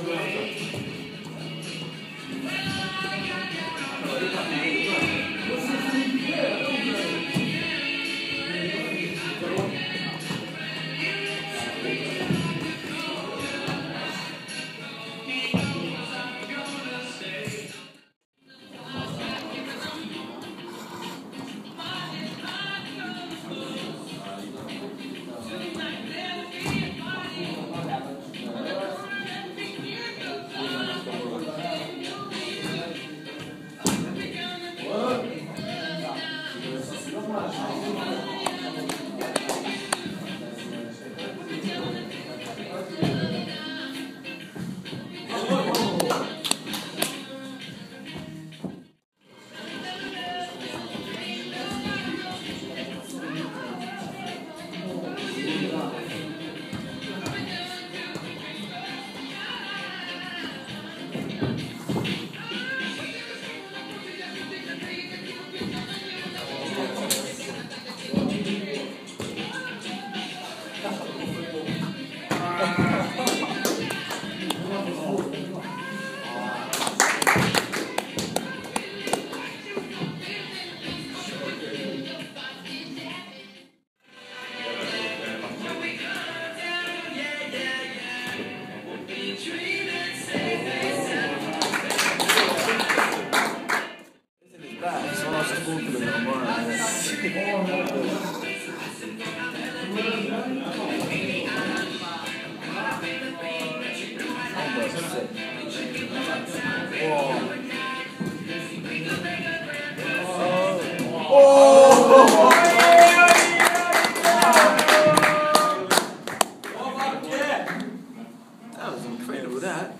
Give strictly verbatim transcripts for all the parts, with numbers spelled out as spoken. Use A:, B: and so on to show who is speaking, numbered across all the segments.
A: That was incredible, that.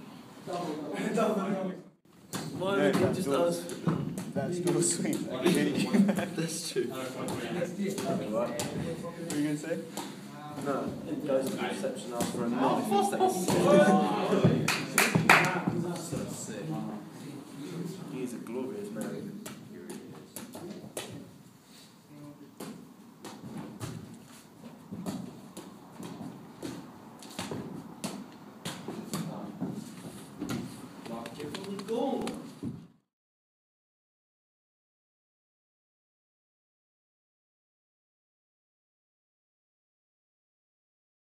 A: Why
B: Yeah,
A: would you
B: that's
A: just
B: all.
A: ask?
B: That's still sweet.
A: That's true.
B: What were you going to say?
A: No, it goes to the reception after a knife instead. He's a glorious.